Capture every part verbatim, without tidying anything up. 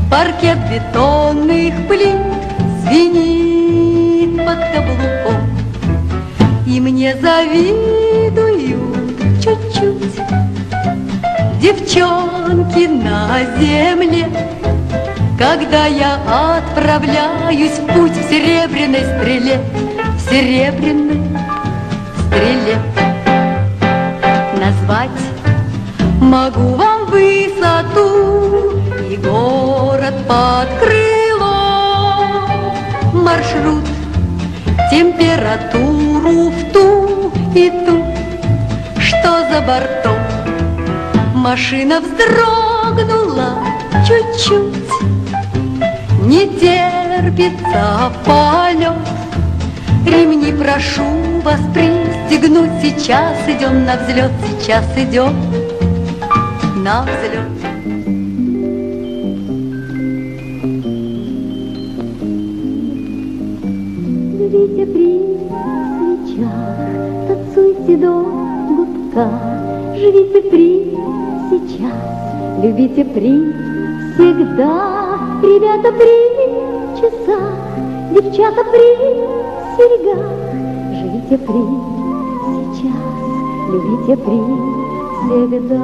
Паркет бетонных плит звенит под каблуком, и мне завидуют чуть-чуть девчонки на земле, когда я отправляюсь в путь в серебряной стреле, в серебряной стреле. Назвать могу вам высоту и город под крылом, маршрут, температуру в ту и ту, что за бортом. Машина вздрогнула чуть-чуть, не терпится полет. Ремни прошу вас пристегнуть, сейчас идем на взлет, сейчас идем на взлет. Живите при свечах, танцуйте до гудка, живите при сейчас, любите при всегда. Ребята при часах, девчата при серьгах, живите при сейчас, любите при всегда.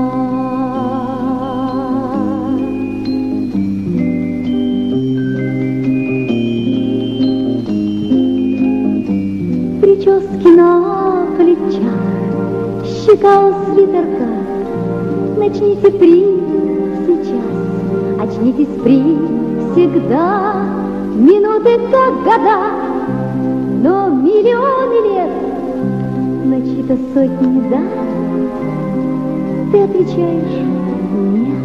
Прически на плечах, щека у свитерка, начните при сейчас, очнитесь при всегда. Минуты как года, но миллионы лет на чьи-то сотни да, ты отвечаешь нет.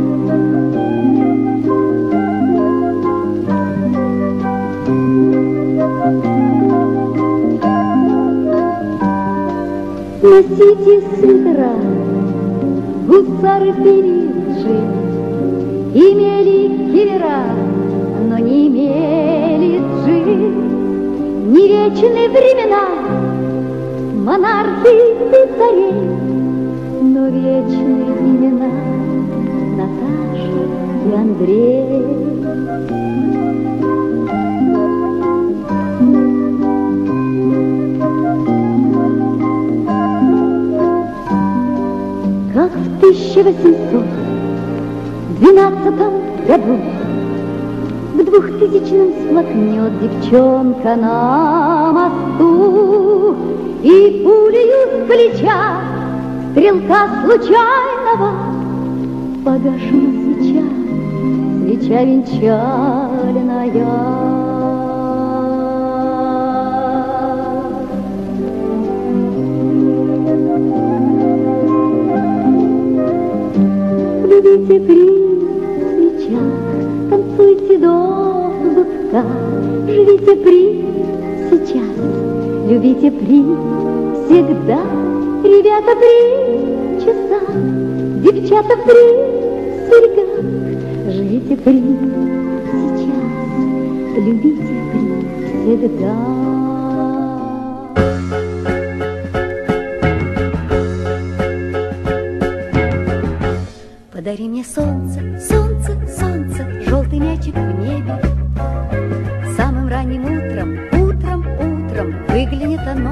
Носите свитера, гусары пилиджи, имели кивера, но не имели джи. Не вечны времена, монархи и царей, но вечны имена Наташи и Андрей. Как в тысяча восемьсот двенадцатом году в двухтысячном сплакнет девчонка на мосту, и пулею с плеча стрелка случайного погашена свеча, свеча венчальная. Любите при свечах, танцуйте до гудка, живите при сейчас, любите при всегда. Ребята при часах, девчата при серьгах, живите при сейчас, любите при всегда. Подари мне солнце, солнце, солнце, желтый мячик в небе. Самым ранним утром, утром, утром выглянет оно,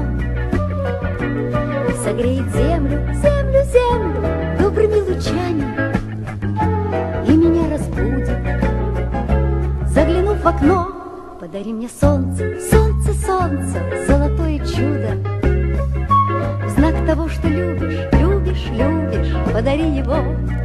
согреет землю, землю, землю добрыми лучами и меня разбудит, заглянув в окно. Подари мне солнце, солнце, солнце, золотое чудо, в знак того, что любишь, любишь, любишь, подари его.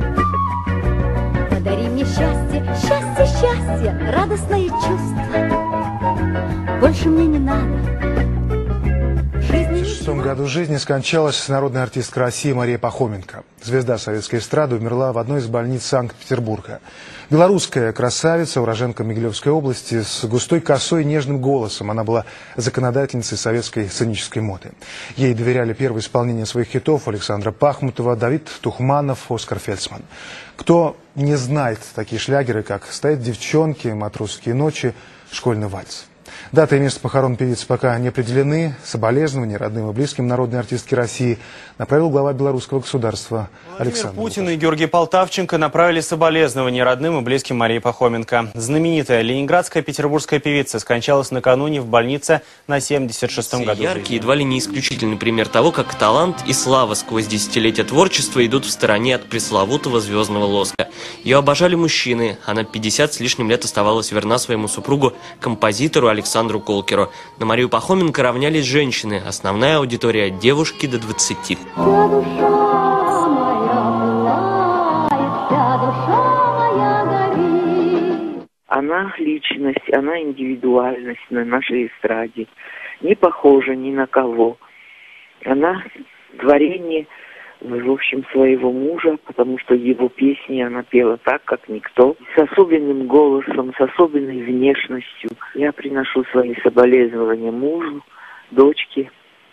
Подари мне счастье, счастье, счастье, радостное чувство. Больше мне не надо. В жизни... В шестом году жизни скончалась народная артистка России Мария Пахоменко. Звезда советской эстрады умерла в одной из больниц Санкт-Петербурга. Белорусская красавица, уроженка Могилевской области, с густой косой и нежным голосом. Она была законодательницей советской сценической моды. Ей доверяли первое исполнение своих хитов Александра Пахмутова, Давид Тухманов, Оскар Фельдсман. Кто не знает такие шлягеры, как «Стоят девчонки», «Матросские ночи», «Школьный вальс». Дата и место похорон певицы пока не определены. Соболезнования родным и близким народной артистки России направил глава белорусского государства Александр Владимир Путин Лукашенко. и Георгий Полтавченко направили соболезнования родным и близким Марии Пахоменко. Знаменитая ленинградская петербургская певица скончалась накануне в больнице на семьдесят шестом году. Яркий, едва ли не исключительный пример того, как талант и слава сквозь десятилетия творчества идут в стороне от пресловутого звездного лоска. Ее обожали мужчины, она пятьдесят с лишним лет оставалась верна своему супругу, композитору Александру Колкеру. На Марию Пахоменко равнялись женщины, основная аудитория – девушки до двадцати. Она личность, она индивидуальность на нашей эстраде, не похожа ни на кого. Она творение, в общем, своего мужа, потому что его песни она пела так, как никто, с особенным голосом, с особенной внешностью. Я приношу свои соболезнования мужу, дочке.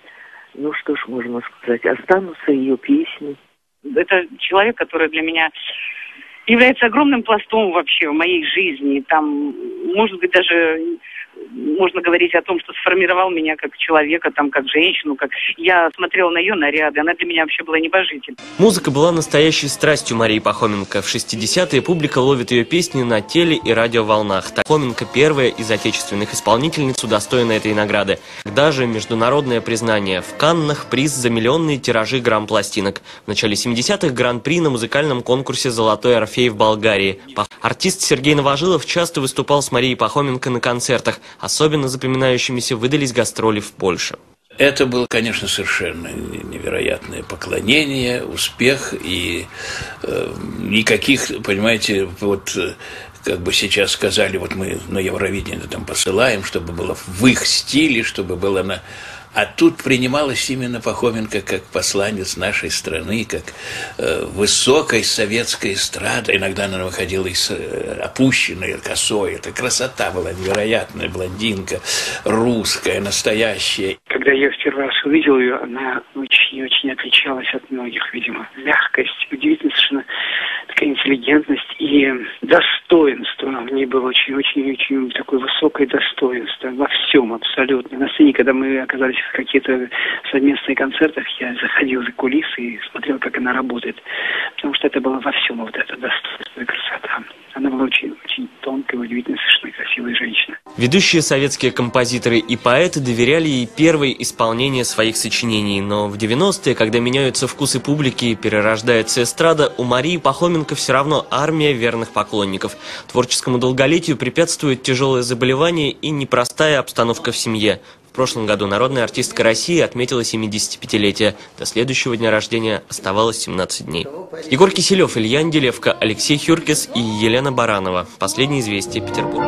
Ну что ж можно сказать, останутся ее песни. Это человек, который для меня является огромным пластом вообще в моей жизни. Там, может быть, даже можно говорить о том, что сформировал меня как человека, там, как женщину, как я смотрела на ее наряды, она для меня вообще была небожитель. Музыка была настоящей страстью Марии Пахоменко. В шестидесятые публика ловит ее песни на теле- и радиоволнах. Пахоменко первая из отечественных исполнительниц удостоена этой награды. Когда же международное признание? В Каннах приз за миллионные тиражи грамм-пластинок. В начале семидесятых гран-при на музыкальном конкурсе «Золотой Орфей» в Болгарии. Артист Сергей Новожилов часто выступал с Марией Пахоменко на концертах. Особенно запоминающимися выдались гастроли в Польше. Это было, конечно, совершенно невероятное поклонение, успех и э, никаких, понимаете, вот как бы сейчас сказали, вот мы на Евровидение там посылаем, чтобы было в их стиле, чтобы было на... А тут принималась именно Пахоменко как посланец нашей страны, как э, высокой советской эстрады. Иногда она выходила из э, опущенной косой. Это красота была невероятная, блондинка, русская, настоящая. Когда я в первый раз увидел ее, она очень-очень отличалась от многих, видимо. Мягкость, удивительно совершенно такая интеллигентность и достоинство. В ней было очень-очень-очень такое высокое достоинство во всем абсолютно. На сцене, когда мы оказались в каких-то совместных концертах, я заходил за кулисы и смотрел, как она работает. Потому что это было во всем вот это достоинство и красота. Она была очень-очень тонкая, удивительно совершенно красивая женщина. Ведущие советские композиторы и поэты доверяли ей первое исполнение своих сочинений. Но в девяностые, когда меняются вкусы публики и перерождается эстрада, у Марии Пахоменко все равно армия верных поклонников. Творческому долголетию препятствует тяжелое заболевание и непростая обстановка в семье. В прошлом году народная артистка России отметила семидесятипятилетие. До следующего дня рождения оставалось семнадцать дней. Егор Киселев, Илья Анделевко, Алексей Хюркис и Елена Баранова. Последние известия, Петербург.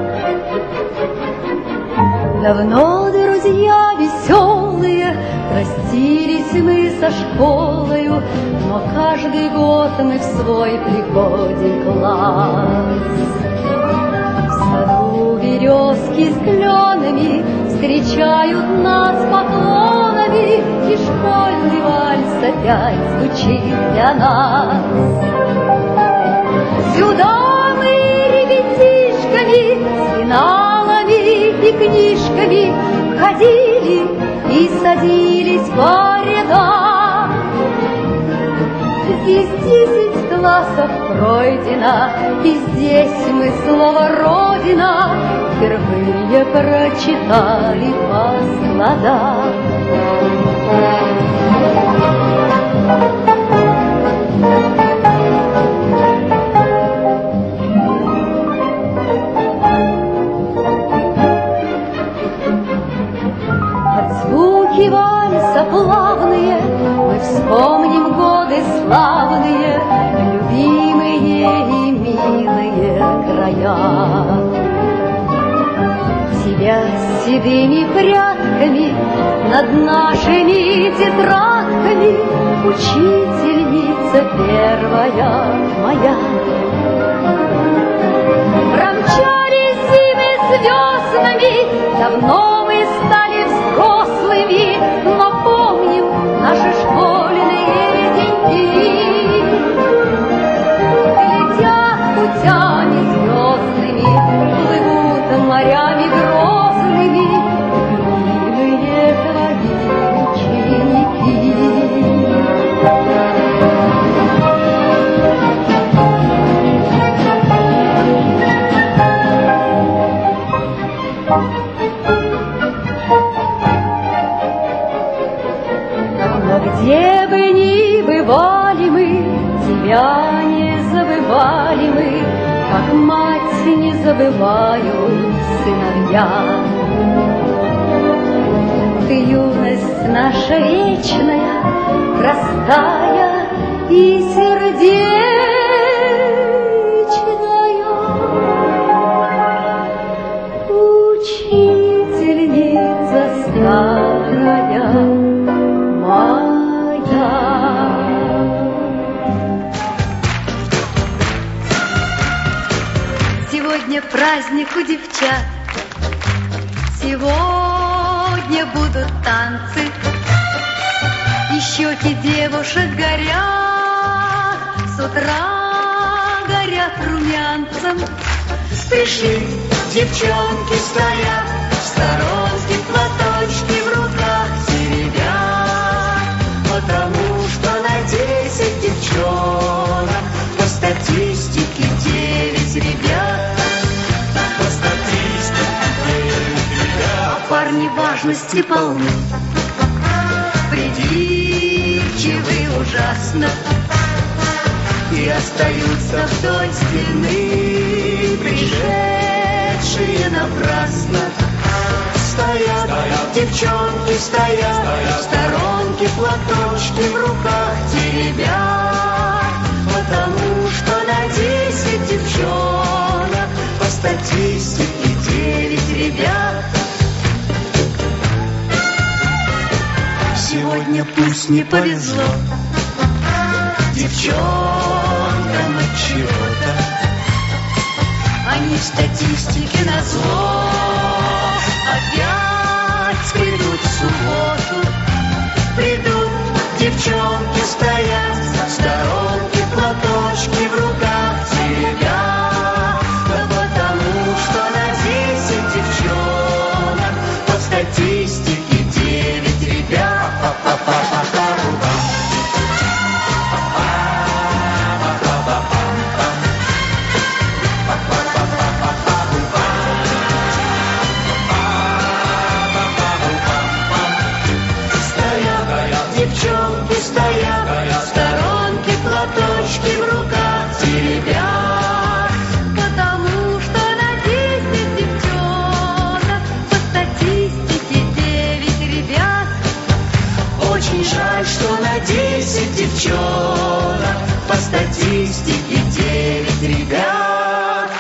Давно друзья веселые, простились мы со школою, но каждый год мы в свой приходим класс. В саду березки с кленами встречают нас поклонами, и школьный вальс опять звучит для нас. Сюда мы ребятишками с пеналами и книжками ходили и садились по рядам. Здесь десять классов пройдено, и здесь мы слово «Родина» впервые прочитали по складам. Под звуки вальса плавные мы вспомним годы славные, любимые и милые края. Тебя с седыми прядками над нашими тетрадками, учительница первая моя. Промчались зимы с веснами, давно мы стали взрослыми, но помним наши школьные деньги. Летят путями звездными, плывут морями грозными, мать не забывают сыновья. Ты, юность наша вечная, простая и сердечная, учительница старая моя. Сегодня праздник у девчат, сегодня будут танцы, и щеки девушек горят, с утра горят румянцем. Пришли девчонки, стоят в сторонке, платочки в руках теребят, потому что на десять девчонок по статистике девять ребят. По статистике девять ребят. А парни важности полны, придирчивы ужасно, И остаются вдоль стены пришедшие напрасно. Стоят, стоят девчонки, стоят, стоят в сторонке, платочки в руках теребят, потому что на десять девчонок по статистике девять ребят. Сегодня пусть не повезло девчонкам от чего-то, они в статистике назло опять придут в субботу. придут девчонки, стоят в сторонке, платочки в руках теребят, да потому что на десять девчонок по статистике девять ребят. Девчонки стоят в сторонке, платочки в руках теребят, Потому что на десять девчонок по статистике девять ребят. Очень жаль, что на десять девчонок по статистике девять ребят.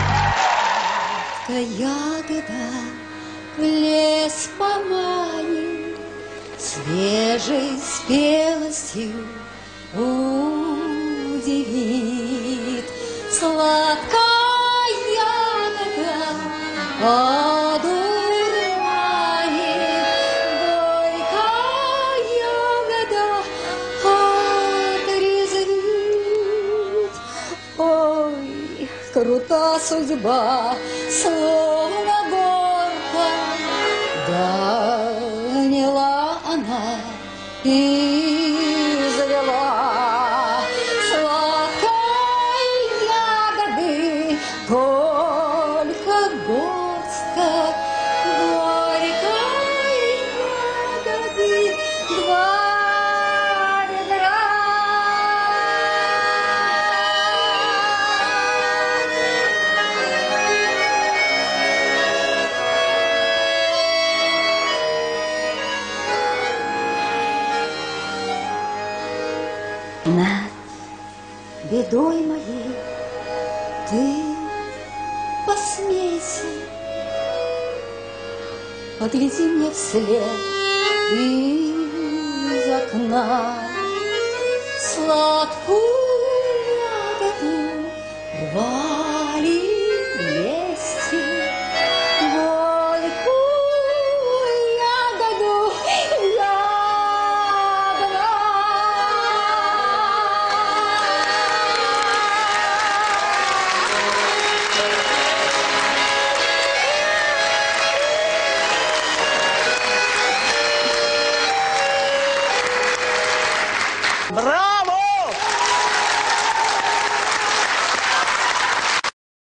Ягода в лес поманит, свежей спелостью удивит. Сладкая ягода одурманит, горькая ягода отрезвит. Ой, крута судьба, словно горка, гоняла она и завела. Сладкой ягоды только горстка, горькой ягоды два ведра. Над бедой моей ты посмейся, погляди мне вслед из окна. Сладкую ягоду рвали вместе, горькую ягоду я брала. Браво!